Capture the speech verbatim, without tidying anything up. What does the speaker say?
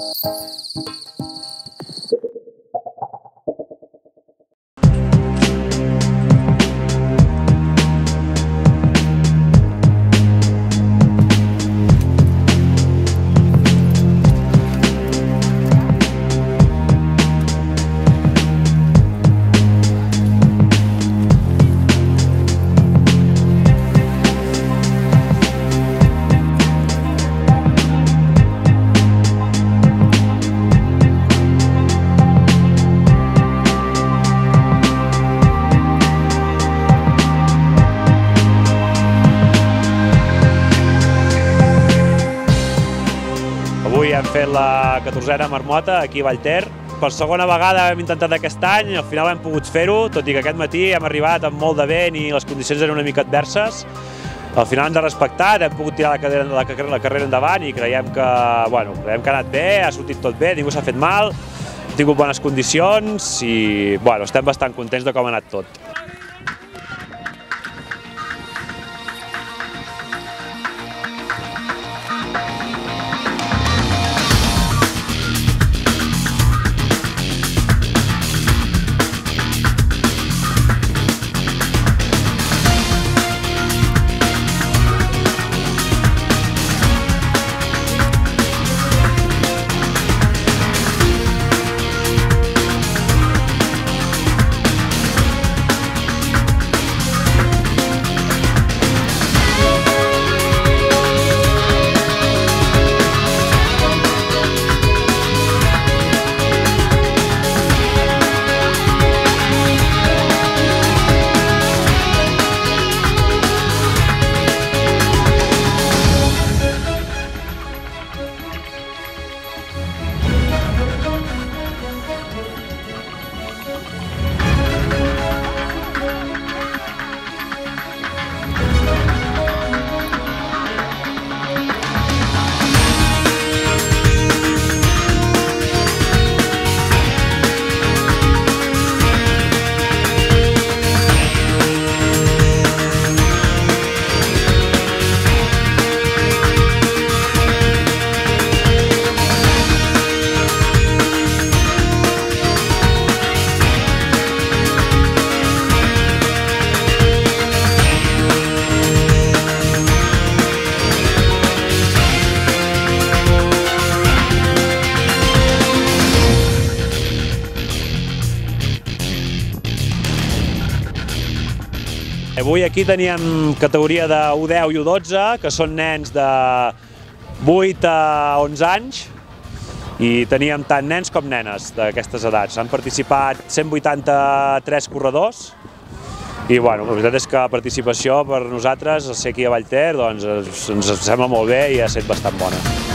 Avui hem fet la catorzena marmota aquí a Vallter. Per segona vegada hem intentat aquest any, al final hem pogut fer-ho, tot i que aquest matí hem arribat amb molt de vent i les condicions eren una mica adverses. Al final hem de respectar, hem pogut tirar la carrera, la, la carrera endavant i creiem que, bueno, creiem que ha anat bé, ha sortit tot bé, ningú s'ha fet mal, hem tingut bones condicions i bueno, estem bastant contents de com ha anat tot. Avui aquí teníem categoria de U deu i U dotze, que són nens de vuit a onze anys, i teníem tant nens com nenes d'aquestes edats. Han participat cent vuitanta-tres corredors i bueno, la veritat és que la participació per nosaltres, al ser aquí a Vallter, doncs ens sembla molt bé i ha estat bastant bona.